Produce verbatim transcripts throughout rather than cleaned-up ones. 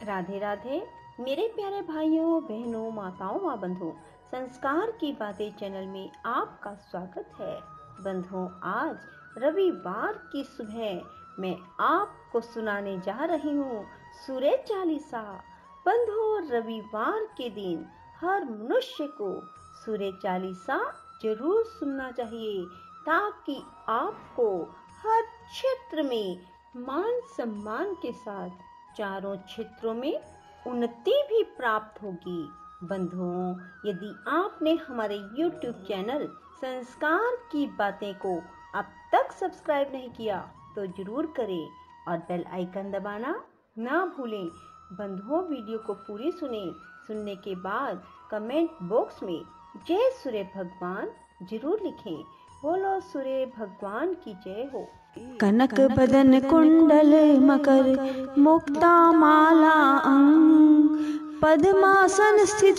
राधे राधे मेरे प्यारे भाइयों बहनों माताओं व बंधुओं, संस्कार की बातें चैनल में आपका स्वागत है। बंधुओं, आज रविवार की सुबह मैं आपको सुनाने जा रही हूँ सूर्य चालीसा। बंधुओं, रविवार के दिन हर मनुष्य को सूर्य चालीसा जरूर सुनना चाहिए, ताकि आपको हर क्षेत्र में मान सम्मान के साथ चारों क्षेत्रों में उन्नति भी प्राप्त होगी। बंधुओं, यदि आपने हमारे यूट्यूब चैनल संस्कार की बातें को अब तक सब्सक्राइब नहीं किया तो जरूर करें और बेल आइकन दबाना ना भूलें। बंधुओं, वीडियो को पूरी सुने। सुनने के बाद कमेंट बॉक्स में जय सूर्य भगवान जरूर लिखें। बोलो सूर्य भगवान की जय हो। कनक बदन कुंडल मकर मुक्ता माला अंग, पद्मासन स्थित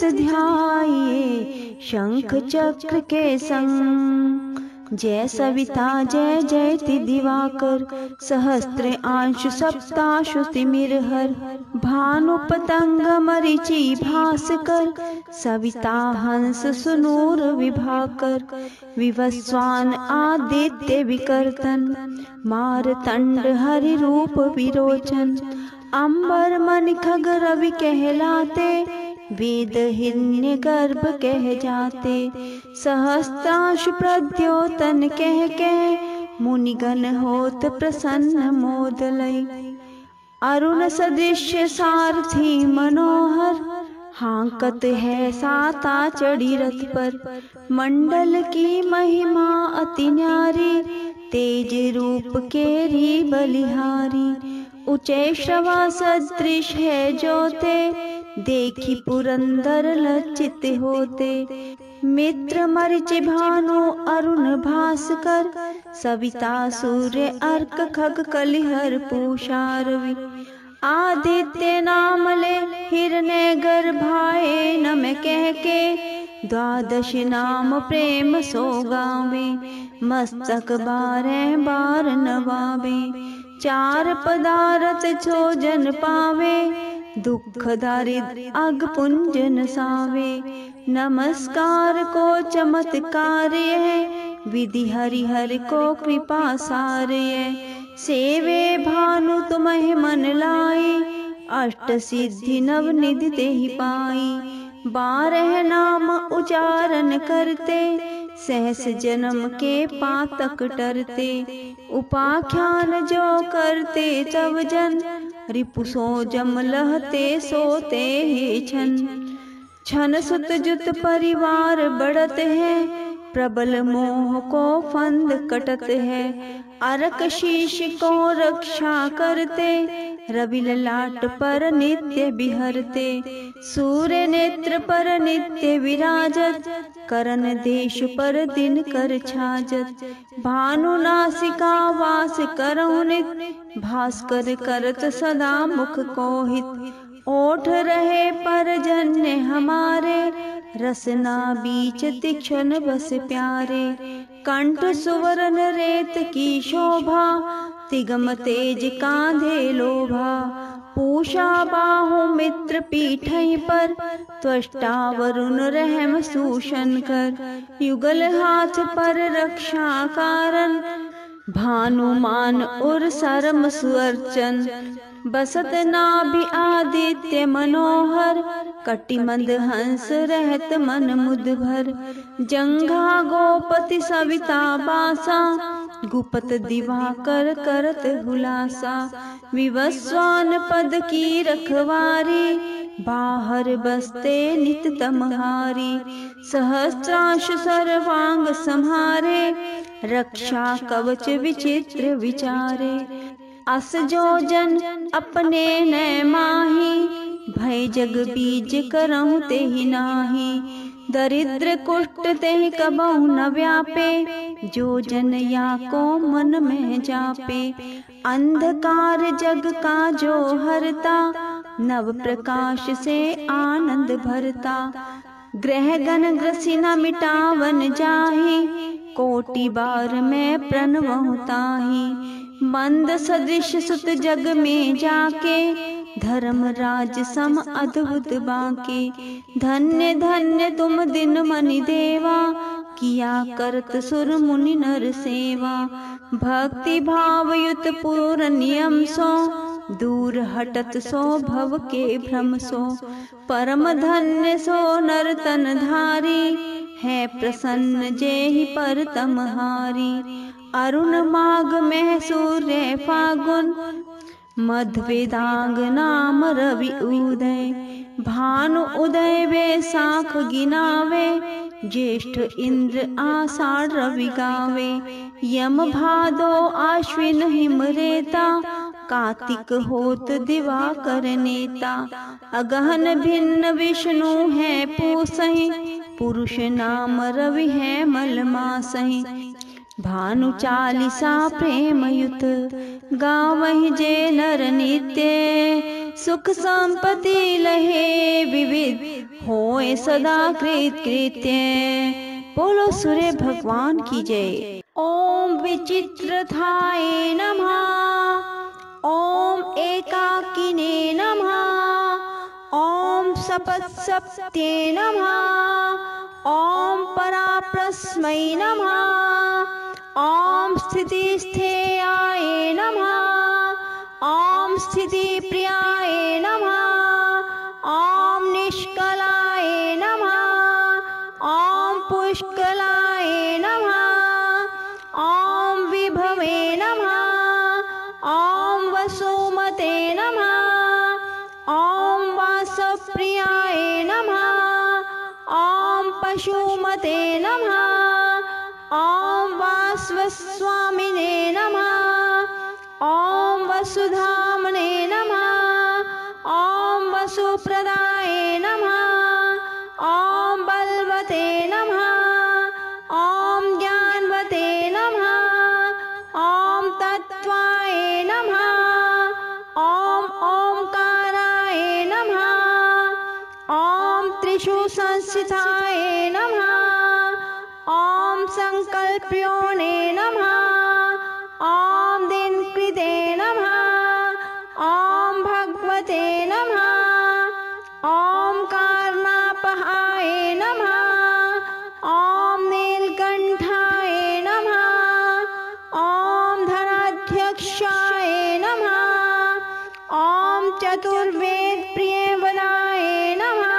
ध्याये शंख चक्र के संग। जय सविता जय जयति दिवाकर, सहस्त्र आंशु सप्ताशु तिमिरहर। भानु पतंग मरीचि भास्कर, सविता हंस सुनूर विभाकर। विवस्वान आदित्य विकर्तन, मारतंड हरि रूप विरोचन। अंबर मन खग रवि कहलाते, वेद हिरण्य गर्भ कह जाते। सहस्त्रांश प्रद्योतन कह कह, मुनिगण होत प्रसन्न मोदलय। अरुण सदृश सारथी मनोहर, हांकत है साता चढ़ी रथ पर। मंडल की महिमा अति न्यारी, तेज रूप केरी बलिहारी। ऊंचे श्रवा सदृश है जोते, देखी पुरंदर लज्जित होते। मित्र मरीच भानु अरुण भास्कर, सविता सूर्य अर्क खग कलिहर पूषा रवि। आदित्य नाम ले हिरण्य गर्भाए नम कह के, द्वादश नाम प्रेम सो गावे। मस्तक बारह बार नवावे, चार पदारथ जो जन पावे। दुख दारिद्र अग पुंज नसावे, नमस्कार को चमत्कार्य है। विधि हरिहर को कृपा सार्य, सेवे भानु तुम्हें मन लाई। अष्ट सिद्धि नव निधि ते ही पाई, बारह नाम उच्चारण करते। सहस जन्म के पातक टरते, उपाख्यान जो करते तब जन। रिपुसो जम लहते सोते ही छन, छन सुत जुत परिवार बढ़त है। प्रबल मोह को फंद कटत है, अरक शीश को रक्षा करते। रवि ललाट पर नित्य बिहरते, सूर्य नेत्र पर नित्य विराजत। करन देश पर दिन कर छाजत, भानु नासिका वास करहु नित। भास्कर करत सदा मुख को हित, ओठ रहे पर जन्य हमारे। रसना बीच तीक्ष्ण बस प्यारे, कंठ सुवर्ण रेत की शोभा। तिगम तेज कांधे लोभा, पूषा बाहु मित्र पीठै पर। त्वष्टा वरुण रहम सूशन कर, युगल हाथ पर रक्षा कारण। भानुमान उर सरम सुअर्चन, बसत नाभि आदित्य मनोहर। कटिमंद हंस रहत मन मुद भर, जंघा गोपति सविता बासा। गुपत दिवाकर करत हुलासा, विवस्वान पद की रखवारी। बाहर बसते नित तमहारी, सहस्त्रांश सर्वांग संहारे। रक्षा कवच विचित्र विचारे, अस जो जन अपने न माही। भय जग बीज करहु ते ही नाही, दरिद्र कुष्ठ ते कबहु न व्यापे। जो जन या को मन में जापे, अंधकार जग का जो हरता। नव प्रकाश से आनंद भरता, ग्रह गण ग्रसी न मिटावन जाहि। कोटि बार में प्रणवहु ताहि, मंद सदृश सुत जग में जाके। धर्मराज सम अद्भुत बाके, धन्य धन्य तुम दिन मनि देवा, किया करत सुर मुनि नर सेवा। भक्ति भाव युत पूर्ण नियम सो, दूर हटत सो भव के भ्रम सो। परम धन्य सो नर तन धारी, है प्रसन्न जेहि पर तमहारी। अरुण माघ मह सूर्य फागुन, मध्य वेदांग नाम रवि उदय। भानु उदय वैसाख गिनावे, ज्येष्ठ इंद्र आषाढ़ रवि गावे। यम भादो आश्विन हिम रेता, कार्तिक होत दिवाकर नेता। अगहन भिन्न विष्णु है पूसहि, पुरुष नाम रवि है मलमासहि। भानु चालीसा प्रेम युत, गावहि जे नर नित्य। सुख संपत्ति लहे विविध, होए सदा कृत कृत्य। बोलो सूर्य भगवान की जय। ओम विचित्रथाय नमः, ओम एकाकिने नमः, ओम सपत्सप्ते नमः, ओम पराप्रस्मै नमः, ओम स्थितिस्थेयाय नमः, ओम स्थिति प्रियाय नमः, ओम निष्कलाय नमः, ओम पुष्कलाय नमः, ओम विभवे नमः, ओम वसुमते नमः, ओम वासप्रियाय नमः, ओम पशुमते नमः, ओम वासवस्वामिने नमः, ओम वसुधामने नमः, ओम वसुप्रदाय नमः, ओम बलवते नमः, ओम ज्ञानवते नमः, ओम तत्वाय नमः, ओम ओंकाराय नमः, ओम त्रिषु संस्थिताय नमः, ओम संकल्प्योने नमः, ओम दिनकृते नमः, ओम भगवते नमः, ओम कारणापहाय नमः, ओम नीलकंठाय नमः, ओम धनाध्यक्षाय नमः, ओम चतुर्वेद प्रियवदाय नमः,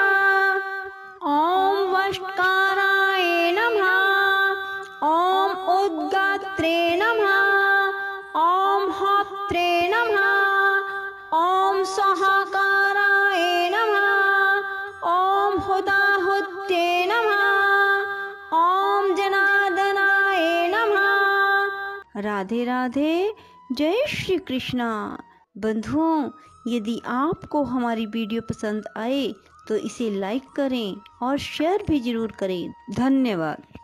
ओम वष्टकाराय नमः, ओम उद्गात्रे नमः, ओम होत्रे नमः, ओम स्वाहाकाराय नमः, ओम हुताहुत्ये नमः, ओम जनार्दनाय नमः। राधे राधे, जय श्री कृष्णा। बंधुओं, यदि आपको हमारी वीडियो पसंद आए तो इसे लाइक करें और शेयर भी जरूर करें। धन्यवाद।